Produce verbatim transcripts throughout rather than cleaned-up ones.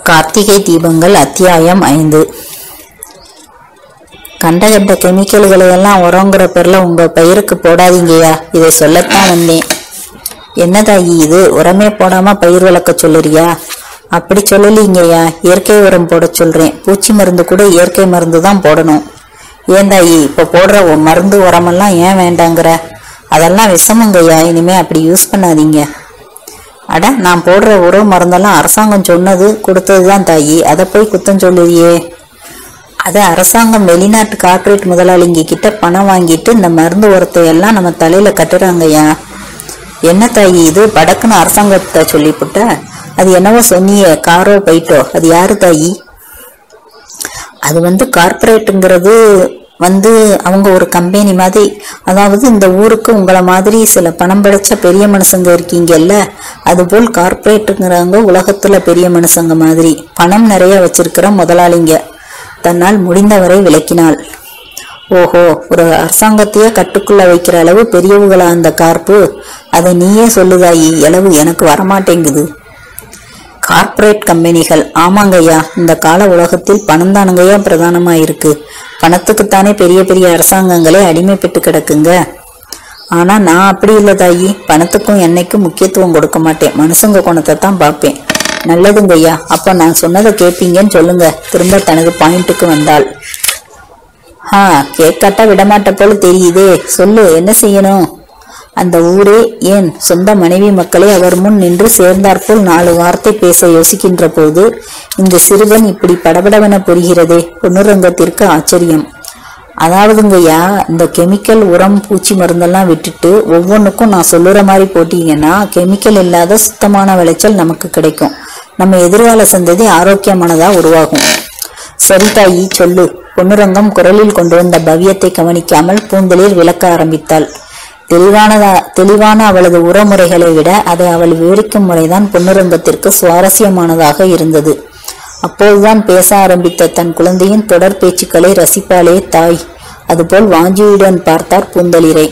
கார்த்திகை தீபங்கள் அத்தியாயம் ஐந்து. கண்ட கண்ட கெமிக்கல்களை எல்லாம் உரங்கிற பேர்ல உங்க பயிருக்கு போடாதீங்கய்யா, இதை சொல்லத்தான் வந்தேன். என்னதாயி இது, உரமே போடாம பயிர் வளர்க்க சொல்லுறியா? அப்படி சொல்லலீங்கய்யா, இயற்கை உரம் போட சொல்றேன். பூச்சி மருந்து கூட இயற்கை மருந்து தான் போடணும். ஏந்தாயி இப்ப போடுற மருந்து உரமெல்லாம் ஏன் வேண்டாங்கிற? அதெல்லாம் விஷமங்கய்யா, இனிமே அப்படி யூஸ் பண்ணாதீங்க. அட, நான் போடுற உரம் மருந்தெல்லாம் அரசாங்கம் சொன்னது கொடுத்ததுதான் தாயி, அதை போய் குத்தம் சொல்லுறியே. அது அரசாங்கம் வெளிநாட்டு கார்பரேட் முதலாளிங்க கிட்ட பணம் வாங்கிட்டு இந்த மருந்து உரத்தை எல்லாம் நம்ம தலையில கட்டுறாங்கய்யா. என்ன தாயி இது, படக்குன்னு அரசாங்கத்தை சொல்லிவிட்ட? அது என்னவோ சொன்னியே, காரோ பைட்டோ, அது யாரு தாயி? அது வந்து கார்பரேட்டுங்கிறது வந்து அவங்க ஒரு கம்பெனி மாதிரி. அதாவது இந்த ஊருக்கு உங்களை மாதிரி சில பணம் படைச்ச பெரிய மனுஷங்க இருக்கீங்கல்ல, அதுபோல் கார்பரேட்டுங்கிறவங்க உலகத்துல பெரிய மனுஷங்க மாதிரி பணம் நிறைய வச்சிருக்கிற முதலாளிங்க. தன்னால் முடிந்தவரை விளக்கினாள். ஓஹோ, ஒரு அரசாங்கத்தையே கட்டுக்குள்ள வைக்கிற அளவு பெரியவங்களா அந்த கார்ப்பு? அதை நீயே சொல்லுதாயி, அளவு எனக்கு வரமாட்டேங்குது. கார்பரேட் கம்பெனிகள், ஆமாங்கய்யா, இந்த கால உலகத்தில் பணம் தானுங்கய்யா பிரதானமா இருக்கு. பணத்துக்குத்தானே பெரிய பெரிய அரசாங்கங்களே அடிமைப்பட்டு கிடக்குங்க. ஆனா நான் அப்படி இல்லை தாயி, பணத்துக்கும் என்னைக்கும் முக்கியத்துவம் கொடுக்க மாட்டேன், மனுஷங்க குணத்தை தான் பார்ப்பேன். நல்லதுங்கய்யா, அப்ப நான் சொன்னதை கேட்பீங்கன்னு சொல்லுங்க. திரும்ப தனது பாயிண்ட்டுக்கு வந்தாள். ஆ, கேட்காட்டா விடமாட்ட போல தெரியுதே, சொல்லு, என்ன செய்யணும்? அந்த ஊரே ஏன் சொந்த மனைவி மக்களே அவர் முன் நின்று சேர்ந்தாற்போல் நாலு வார்த்தை பேச யோசிக்கின்ற போது இந்த சிறுவன் இப்படி படபடவென புரிகிறதே. பொன்னுரங்கத்திற்கு ஆச்சரியம். அதாவதுங்கய்யா, இந்த கெமிக்கல் உரம் பூச்சி மருந்தெல்லாம் விட்டுட்டு ஒவ்வொன்றுக்கும் நான் சொல்லுற மாதிரி போட்டீங்கன்னா கெமிக்கல் இல்லாத சுத்தமான விளைச்சல் நமக்கு கிடைக்கும். நம்ம எதிர்கால சந்ததி ஆரோக்கியமானதா உருவாகும். சரி தாயி, சொல்லு. பொன்னுரங்கம் குரலில் கொண்டு வந்த பவ்யத்தை கவனிக்காமல் பூந்தலில் விளக்க ஆரம்பித்தாள். தெளிவானதா தெளிவான அவளது உரமுறைகளை விட அதை அவள் விவரிக்கும் முறைதான் பொன்னுரங்கத்திற்கு சுவாரஸ்யமானதாக இருந்தது. அப்போதுதான் பேச ஆரம்பித்த தன் குழந்தையின் தொடர் பேச்சுக்களை ரசிப்பாளே தாய். அதுபோல் வாஞ்சியுடன் பார்த்தார் பூந்தளிரை.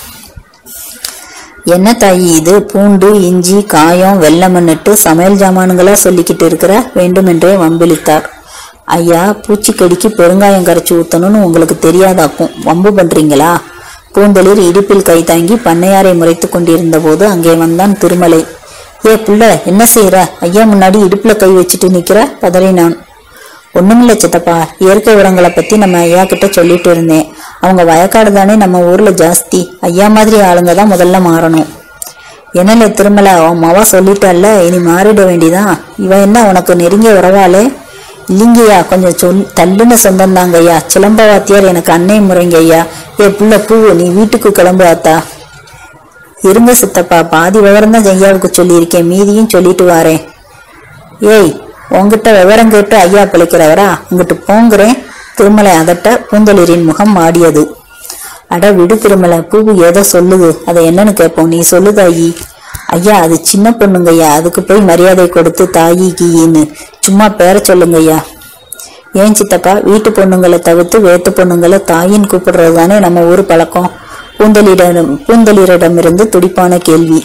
என்ன தாயி இது, பூண்டு, இஞ்சி, காயம், வெள்ளமண்ணிட்டு சமையல் ஜாமான்களா சொல்லிக்கிட்டு இருக்கிற? வேண்டுமென்றே வம்பிழித்தார். ஐயா, பூச்சிக்கடிக்கு பெருங்காயம் கரைச்சி ஊத்தணும்னு உங்களுக்கு தெரியாதாக்கும், வம்பு பண்றீங்களா? பூந்தளிர் இடுப்பில் கை தாங்கி பண்ணையாரை முறைத்து கொண்டிருந்த போது அங்கே வந்தான் திருமலை. ஏ புள்ள, என்ன செய்யற? ஐயா முன்னாடி இடுப்புல கை வச்சுட்டு நிக்கிற, பதறினான். ஒண்ணுமில்ல சித்தப்பா, இயற்கை உரங்களை பத்தி நம்ம ஐயா கிட்ட சொல்லிட்டு இருந்தேன். அவங்க வயக்காடு தானே நம்ம ஊர்ல ஜாஸ்தி. ஐயா மாதிரி ஆளுங்க தான் முதல்ல மாறணும். என்னல திருமலை, அவன் மாவா சொல்லிட்டால, இனி மாறிட வேண்டிதான். இவன் என்ன உனக்கு நெருங்கிய உறவாளே? இல்லைங்கய்யா, கொஞ்சம் சொல் தள்ளுன்னு சொந்தம் தாங்க ஐயா. சிலம்ப வாத்தியார் எனக்கு அன்னை முறைங்க ஐயா. ஏ புள்ள பூவு, நீ வீட்டுக்கு கிளம்பு ஆத்தா. இருங்க சித்தப்பா, பாதி விவரம் தான் ஐயாவுக்கு சொல்லியிருக்கேன், மீதியும் சொல்லிட்டு வாரேன். ஏய், உங்ககிட்ட விவரம் கேட்டு ஐயா பிழைக்கிறவரா? உங்ககிட்ட போங்கிறேன். திருமலை அதட்ட பூந்தளிரின் முகம் மாடியது. அட விடு திருமலை, பூவு ஏதோ சொல்லுது, அதை என்னன்னு கேட்போம், நீ சொல்லுதாயி. ஐயா, அது சின்ன பொண்ணுங்கய்யா, அதுக்கு போய் மரியாதை கொடுத்து தாயி கீயின்னு சும்மா பேர சொல்லுங்கய்யா. ஏன் சித்தப்பா, வீட்டு பொண்ணுங்களை தவிர்த்து வேட்டு பொண்ணுங்களை தாயின்னு கூப்பிடுறது தானே நம்ம ஊர் பழக்கம்? பூந்தளிரிடம் பூந்தளிரிடமிருந்து துடிப்பான கேள்வி.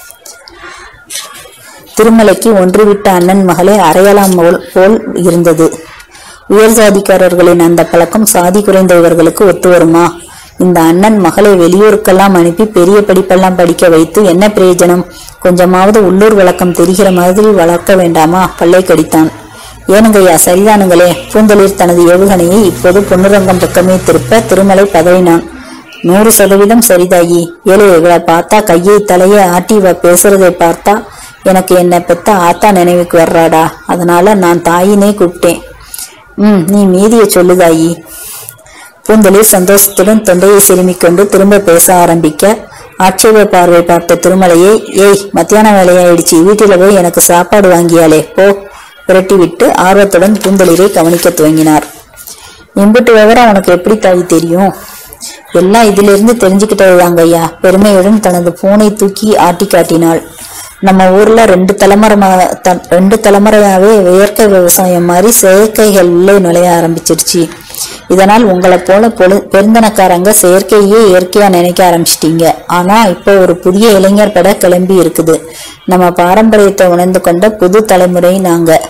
திருமலைக்கு ஒன்றுவிட்ட அண்ணன் மகளே அறையலாம் போல் இருந்தது. உயர் சாதிக்காரர்களின் அந்த பழக்கம் சாதி குறைந்த இவர்களுக்கு ஒத்து வருமா? இந்த அண்ணன் மகளை வெளியூருக்கெல்லாம் அனுப்பி பெரிய படிப்பெல்லாம் படிக்க வைத்து என்ன பிரயோஜனம்? கொஞ்சமாவது உள்ளூர் வழக்கம் தெரிகிற மாதிரி வளர்க்க வேண்டாமா? பல்லை கடித்தான். ஏனுங்கய்யா, சரிதானுங்களே. பூந்தளிர் தனது ஏவுகணையை இப்போது பொன்னுரங்கம் பக்கமே திருப்ப திருமலை பதறினான். நூறு சதவீதம் சரிதாயி. ஏழு, இவளை பார்த்தா கையை தலையை ஆட்டி இவ பேசுறதை பார்த்தா எனக்கு என்னை பெத்த ஆத்தா நினைவுக்கு வர்றாடா. அதனால நான் தாயினே கூப்பிட்டேன். ம் நீ மீதியை சொல்லுதாயி. பூந்தளிர் சந்தோஷத்துடன் தொண்டையை சிறுமிக்கொண்டு திரும்ப பேச ஆரம்பிக்க ஆட்சேப பார்வை பார்த்த திருமலையை, ஏய் மத்தியான வேலையாயிடுச்சு, வீட்டில போய் எனக்கு சாப்பாடு வாங்கியாலே போ, விரட்டி விட்டு ஆர்வத்துடன் பூந்தளிரை கவனிக்க துவங்கினார். எம்பிட்டு விவரம் உனக்கு எப்படி தாய் தெரியும்? எல்லாம் இதுல இருந்து தெரிஞ்சுக்கிட்டதுதாங்க ஐயா. பெருமையுடன் தனது போனை தூக்கி ஆட்டி காட்டினாள். நம்ம ஊர்ல ரெண்டு தலைமுறை ரெண்டு தலைமுறையாவே இயற்கை விவசாயம் மாதிரி செயற்கைகள் உள்ளே நுழைய ஆரம்பிச்சிருச்சு. இதனால் உங்களை போல பொழு பெருந்தனக்காரங்க செயற்கையே இயற்கையா நினைக்க ஆரம்பிச்சிட்டீங்க. ஆனா இப்போ ஒரு புதிய இளைஞர் பட கிளம்பி இருக்குது. நம்ம பாரம்பரியத்தை உணர்ந்து கொண்ட புது தலைமுறை நாங்க.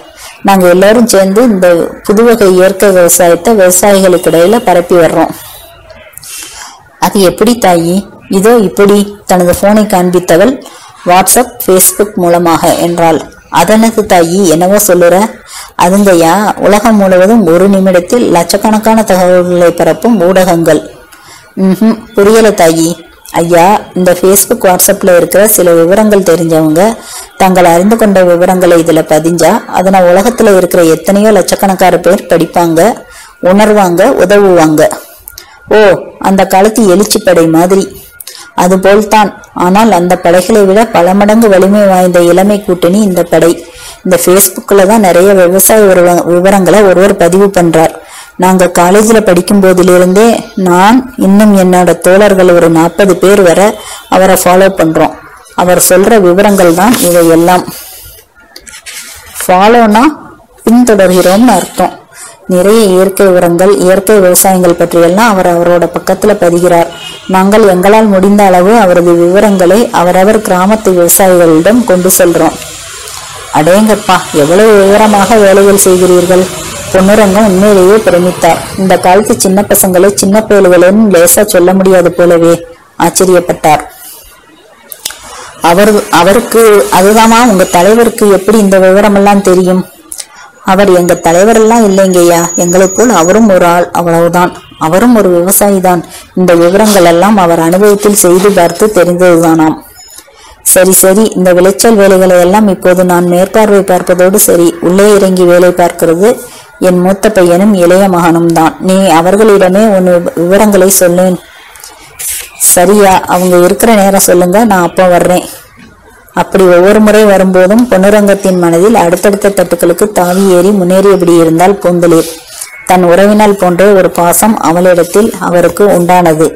நாங்க எல்லாரும் சேர்ந்து இந்த புதுவகை இயற்கை விவசாயத்தை விவசாயிகளுக்கு இடையில பரப்பி வர்றோம். அது எப்படி தாயி? இதோ இப்படி தனது போனை காண்பித்தவள் வாட்ஸ்அப் பேஸ்புக் மூலமாக என்றாள். அதனது தாயி, என்னவோ சொல்லுற? அதுங்கய்யா, உலகம் முழுவதும் ஒரு நிமிடத்தில் லட்சக்கணக்கான தகவல்களை பரப்பும் ஊடகங்கள். ம் புரியல தாயி. ஐயா, இந்த பேஸ்புக் வாட்ஸ்அப்ல இருக்கிற சில விவரங்கள் தெரிஞ்சவங்க தங்கள் அறிந்து கொண்ட விவரங்களை இதுல பதிஞ்சா அதனை உலகத்துல இருக்கிற எத்தனையோ லட்சக்கணக்கான பேர் படிப்பாங்க, உணர்வாங்க, உதவுவாங்க. ஓ, அந்த காலத்து எழுச்சி படை மாதிரி. அதுபோல்தான். ஆனால் அந்த படைகளை விட பல மடங்கு வலிமை வாய்ந்த இளமை கூட்டணி இந்த படை. இந்த பேஸ்புக்ல தான் நிறைய விவசாய விவரங்களை ஒருவர் பதிவு பண்றார். நாங்க காலேஜ்ல படிக்கும் போதிலிருந்தே நான் இன்னும் என்னோட தோழர்கள் ஒரு நாற்பது பேர் வர அவரை ஃபாலோ பண்றோம். அவர் சொல்ற விவரங்கள் தான் இவையெல்லாம். ஃபாலோனா பின்தொடர்கிறோம்னு அர்த்தம். நிறைய இயற்கை உரங்கள், இயற்கை விவசாயங்கள் பற்றியெல்லாம் அவர் அவரோட பக்கத்துல பதிகிறார். நாங்கள் எங்களால் முடிந்த அளவு அவரது விவரங்களை அவரவர் கிராமத்து விவசாயிகளிடம் கொண்டு செல்றோம். அடேங்கப்பா, எவ்வளவு விவரமாக வேலைகள் செய்கிறீர்கள்! பொன்னுரங்கம் உண்மையிலேயே பிரமித்தார். இந்த காலத்து சின்ன பசங்களை சின்ன பயல்களும் லேசா சொல்ல முடியாது போலவே ஆச்சரியப்பட்டார். அவர் அவருக்கு அதுதாமா, உங்க தலைவருக்கு எப்படி இந்த விவரம் எல்லாம் தெரியும்? அவர் எங்க தலைவர் எல்லாம் இல்லைங்கய்யா, எங்களுக்குள் அவரும் ஒரு ஆள், அவ்வளவுதான். அவரும் ஒரு விவசாயி தான். இந்த விவரங்கள் எல்லாம் அவர் அனுபவத்தில் செய்து பார்த்து தெரிந்ததுதானாம். சரி சரி, இந்த விளைச்சல் வேலைகளை எல்லாம் இப்போது நான் மேற்பார்வை பார்ப்பதோடு சரி, உள்ளே இறங்கி வேலை பார்க்கிறது என் மூத்த பையனும் இளைய மகனும் தான். நீ அவர்களிடமே உன் விவரங்களை சொல்லேன். சரியா, அவங்க இருக்கிற நேரம் சொல்லுங்க, நான் அப்போ வர்றேன். அப்படி ஒவ்வொரு முறை வரும்போதும் பொன்னுரங்கத்தின் மனதில் அடுத்தடுத்த தட்டுக்களுக்கு தாவி ஏறி முன்னேறியபடி இருந்தால் பூந்தளிர். தன் உறவினால் போன்ற ஒரு பாசம் அவளிடத்தில் அவருக்கு உண்டானது.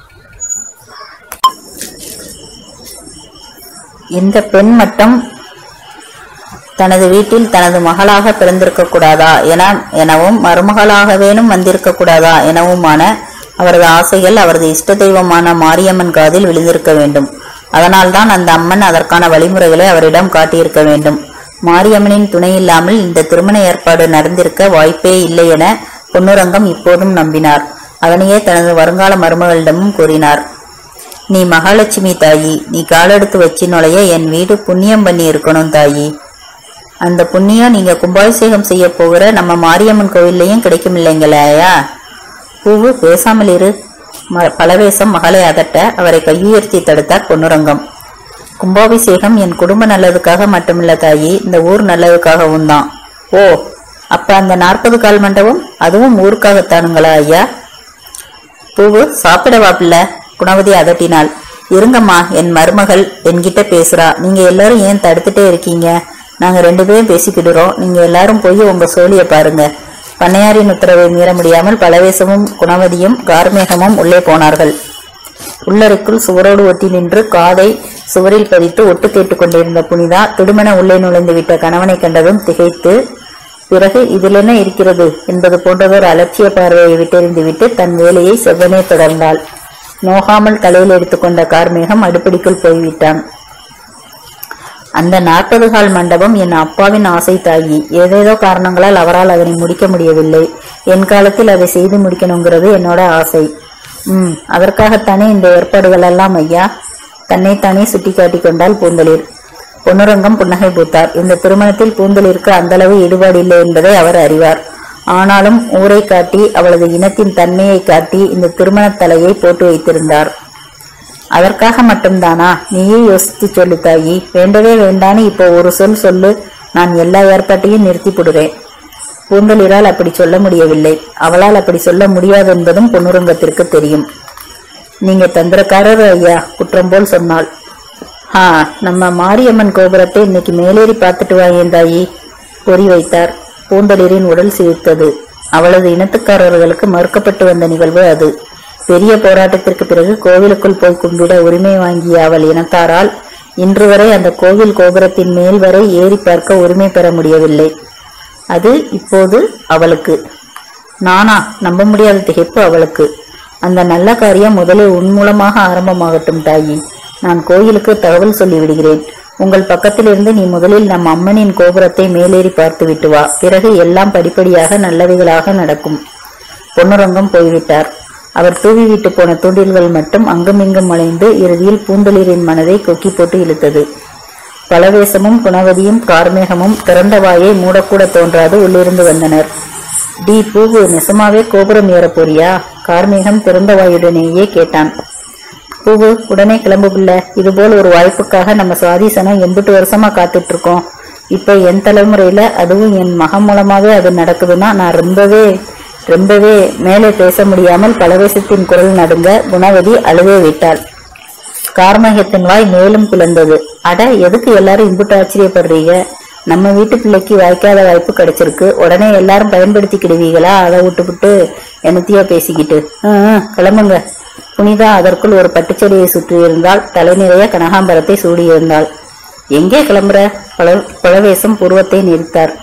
இந்த பெண் மட்டும் தனது வீட்டில் தனது மகளாக பிறந்திருக்க கூடாதா என எனவும் மருமகளாகவேனும் வந்திருக்க கூடாதா எனவுமான அவரது ஆசைகள் அவரது இஷ்ட தெய்வமான மாரியம்மன் காதில் விழுந்திருக்க வேண்டும். அதனால்தான் அந்த அம்மன் அதற்கான வழிமுறைகளை அவரிடம் காட்டியிருக்க வேண்டும். மாரியம்மனின் துணை இல்லாமல் இந்த திருமண ஏற்பாடு நடந்திருக்க வாய்ப்பே இல்லை என பொன்னுரங்கம் இப்போதும் நம்பினார். அதனையே தனது வருங்கால மருமகளிடமும் கூறினார். நீ மகாலட்சுமி தாயி, நீ காலெடுத்து வச்சு நுழைய என் வீடு புண்ணியம் பண்ணி இருக்கணும் தாயி. அந்த புண்ணியம் நீங்க கும்பாபிஷேகம் செய்ய போகிற நம்ம மாரியம்மன் கோவில்லையும் கிடைக்கும் இல்லைங்களையா? பூவு, பேசாமல் இரு. பலவேசம் மகளை அதட்ட அவரை கையுயர்த்தி தடுத்தார் பொன்னுரங்கம். கும்பாபிஷேகம் என் குடும்ப நல்லதுக்காக மட்டுமில்ல தாயி, இந்த ஊர் நல்லதுக்காகவும் தான். ஓ, அப்ப அந்த நாற்பது கால் மண்டபம் அதுவும் ஊருக்காகத்தானுங்களா ஐயா? பூவு, சாப்பிட வாப்பில்ல. குணவதி அதட்டினாள். இருங்கம்மா, என் மருமகள் என்கிட்ட பேசுறா. நீங்க எல்லாரும் ஏன் தடுத்துட்டே இருக்கீங்க? நாங்க ரெண்டு பேரும் பேசிக்கிடுறோம். நீங்க எல்லாரும் போய் உங்க சோழிய பாருங்க. பண்ணையாரின் உத்தரவை மீற முடியாமல் பலவேசமும் குணவதியும் கார்மேகமும் உள்ளே போனார்கள். உள்ளறைக்குள் சுவரோடு ஒட்டி நின்று காதை சுவரில் பதித்து ஒட்டு கேட்டுக் கொண்டிருந்த புனிதா திடுமென உள்ளே நுழைந்து விட்ட கணவனை கண்டதும் திகைத்து, பிறகு இதில் என்ன இருக்கிறது என்பது போன்றதொரு அலட்சிய பார்வையை விட்டெறிந்து விட்டு தன் வேலையை செவ்வனே தொடர்ந்தாள். நோகாமல் தலையில் எடுத்துக்கொண்ட கார்மேகம் அடுப்படிக்குள் போய்விட்டான். அந்த நாற்பது கால் மண்டபம் என் அப்பாவின் ஆசை தாயி. ஏதேதோ காரணங்களால் அவரால் அதனை முடிக்க முடியவில்லை. என் காலத்தில் அதை செய்து முடிக்கணுங்கிறது என்னோட ஆசை. உம் அதற்காகத்தானே இந்த ஏற்பாடுகள் எல்லாம் ஐயா. தன்னைத்தானே சுட்டி காட்டி கொண்டால் பூந்தளிர். பொன்னுரங்கம் புன்னகை பூத்தார். இந்த திருமணத்தில் பூந்தளிருக்கு அந்த அளவு ஈடுபாடு இல்லை என்பதை அவர் அறிவார். ஆனாலும் ஊரை காட்டி அவளது இனத்தின் தன்மையை காட்டி இந்த திருமண தலையை போட்டு வைத்திருந்தார். அதற்காக மட்டும்தானா? நீயே யோசித்து சொல்லு தாயி. வேண்டவே வேண்டான்னு இப்போ ஒரு சொல் சொல்லு, நான் எல்லா ஏற்பாட்டையும் நிறுத்தி போடுவேன். பூந்தளிரால் அப்படி சொல்ல முடியவில்லை. அவளால் அப்படி சொல்ல முடியாது என்பதும் பொன்னுரங்கத்திற்கு தெரியும். நீங்க தந்திரக்காரர் ஐயா, குற்றம் போல் சொன்னாள். ஆ, நம்ம மாரியம்மன் கோபுரத்தை இன்னைக்கு மேலேறி பார்த்துட்டு வாயேன் தாயி, பொறி வைத்தார். பூந்தளிரின் உடல் சிரித்தது. அவளது இனத்துக்காரர்களுக்கு மறுக்கப்பட்டு வந்த நிகழ்வு அது. பெரிய போராட்டத்திற்கு பிறகு கோவிலுக்குள் போய் கும்பிட உரிமை வாங்கிய அவள் இனத்தாரால் இன்று வரை அந்த கோவில் கோபுரத்தின் மேல் வரை ஏறி பார்க்க உரிமை பெற முடியவில்லை. அது இப்போது அவளுக்கு. நானா? நம்ப முடியாத திகைப்பு அவளுக்கு. அந்த நல்ல காரியம் முதலில் உன் மூலமாக ஆரம்பமாகட்டும் தாயி. நான் கோயிலுக்கு தகவல் சொல்லி விடுகிறேன். உங்கள் பக்கத்திலிருந்து நீ முதலில் நம் அம்மனின் கோபுரத்தை மேலேறி பார்த்து விட்டு வா. பிறகு எல்லாம் படிப்படியாக நல்லவைகளாக நடக்கும். பொன்னுரங்கம் போய்விட்டார். அவர் தூவி விட்டு போன தூண்டில்கள் மட்டும் அங்குமிங்கும் அலைந்து இறுதியில் பூந்தளிரின் மனதை கொக்கி போட்டு இழுத்தது. பலவேசமும் குணவதியும் கார்மேகமும் திறந்த வாயை மூடக்கூட தோன்றாது உள்ளிருந்து வந்தனர். டி பூவு, நெசமாவே கோபுரம் ஏற போறியா? கார்மேகம் திறந்த வாயுடனேயே கேட்டான். பூவு, உடனே கிளம்புபில்ல. இதுபோல் ஒரு வாய்ப்புக்காக நம்ம சுவாதிசனம் எண்பட்டு வருஷமா காத்துட்டு இருக்கோம். இப்ப என் தலைமுறையில, அதுவும் என் மகன் மூலமாவே அது நடக்குதுன்னா நான் ரொம்பவே ரொம்பவே மேலே பேச முடியாமல் பலவேசத்தின் குரல் நடுங்க குணவதி அழுவே விட்டாள். கார்மேகத்தின் வாய் மேலும் குழந்தது. அட, எதுக்கு எல்லாரும் இம்புட்டு ஆச்சரியப்படுறீங்க? நம்ம வீட்டு பிள்ளைக்கு வாய்க்காத வாய்ப்பு கிடைச்சிருக்கு. உடனே எல்லாரும் பயன்படுத்திக்கிடுவீங்களா? அதை விட்டுவிட்டு என்னத்தையோ பேசிக்கிட்டு ஹம் கிளம்புங்க. புனிதா அதற்குள் ஒரு பட்டுச்செடியை சுற்றி இருந்தால். தலை நிறைய கனகாம்பரத்தை சூடியிருந்தாள். எங்கே கிளம்புற? பல பலவேசம் புருவத்தை நிறுத்தார்.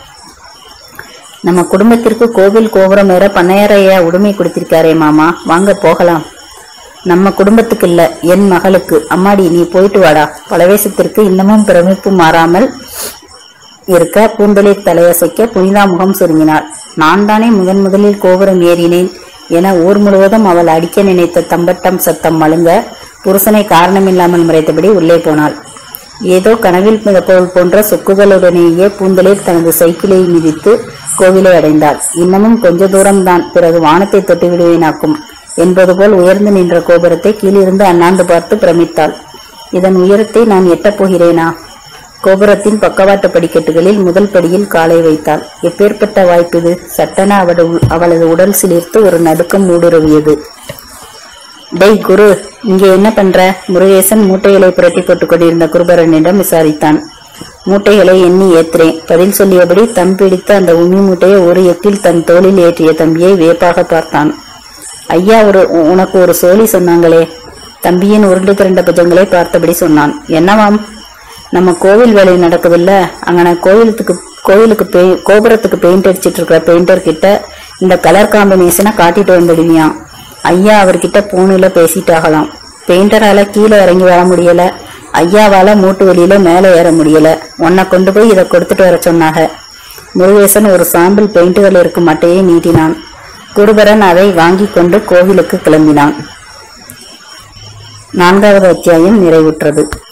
நம்ம குடும்பத்திற்கு கோவில் கோபுரம் ஏற பண்ணையாரையா உடுமை கொடுத்திருக்காரே மாமா, வாங்க போகலாம். நம்ம குடும்பத்துக்கு இல்ல, என் மகளுக்கு. அம்மாடி, நீ போயிட்டு வாடா. பலவேசத்திற்கு இன்னமும் பிரமிப்பு மாறாமல் இருக்க பூந்தளிர் தலையசைக்க புனிதா முகம் சுருங்கினாள். நான் தானே முதன் முதலில் கோபுரம் ஏறினேன் என ஊர் முழுவதும் அவள் அடிக்க நினைத்த தம்பட்டம் சத்தம் மழுங்க புருஷனை காரணமில்லாமல் முறைத்தபடி உள்ளே போனாள். ஏதோ கனவில் மிதப்பவள் போன்ற சொக்குகளுடனேயே பூந்தளிர் தனது சைக்கிளை மிதித்து கோவிலை அடைந்தாள். இன்னமும் கொஞ்ச தூரம்தான், பிறகு வானத்தை தொட்டு விடுவேனாக்கும் என்பது போல் உயர்ந்து நின்ற கோபுரத்தை கீழிருந்து அண்ணாந்து பார்த்து பிரமித்தாள். இதன் உயரத்தை நான் எட்டப் போகிறேனா? கோபுரத்தின் பக்கவாட்டு படிக்கட்டுகளில் முதல் படியில் காலை வைத்தாள். எப்பேற்பட்ட வாய்ப்பிது? சட்டென அவளது அவளது உடல் சிலிர்த்து ஒரு நடுக்கம் ஊடுருவியது. டெய் குரு, இங்கே என்ன பண்ற? முருகேசன் மூட்டைகளை புரட்டி போட்டுக் கொண்டிருந்த குருபரனிடம் விசாரித்தான். மூட்டைகளை எண்ணி ஏத்துறேன். பதில் சொல்லியபடி தம் பிடித்த அந்த உமி மூட்டையை ஒரு எட்டில் தன் தோளில் ஏற்றிய தம்பியை வியப்பாக பார்த்தான். ஐயா, ஒரு உனக்கு ஒரு சோழி சொன்னாங்களே? தம்பியின் உருண்டு திரண்ட புஜங்களை பார்த்தபடி சொன்னான். என்னவாம்? நம்ம கோவில் வேலை நடக்குதுல்ல, அங்கன கோவிலுக்கு கோவிலுக்கு பெய் கோபுரத்துக்கு பெயிண்ட் அடிச்சிட்டு இருக்கிற பெயிண்டர் கிட்ட இந்த கலர் காம்பினேஷனை காட்டிட்டு வந்துடுவியா? ஐயா அவர்கிட்ட போனில பேசிட்டாகலாம். பெயிண்டரால கீழே இறங்கி வர முடியல, ஐயாவால மூட்டு வெளியில மேலே ஏற முடியல. உன்னை கொண்டு போய் இதை கொடுத்துட்டு வர சொன்னாங்க. முருகேசன் ஒரு சாம்பிள் பெயிண்டுகள் இருக்கும் மட்டையை நீட்டினான். குருபரன் அதை வாங்கி கொண்டு கோவிலுக்கு கிளம்பினான். நான்காவது அத்தியாயம் நிறைவுற்றது.